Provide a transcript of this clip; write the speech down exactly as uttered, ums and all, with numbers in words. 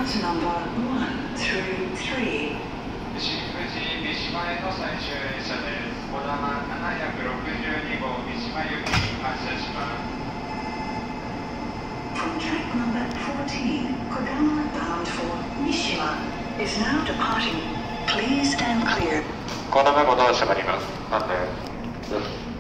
Route number one through three. 新富士三島への最終列車です。こだまななひゃくろくじゅうにご三島行きに発車します。 From track number fourteen, Kodama bound for Mishima is now departing. Please stand clear. こだまごドア閉まります。なんで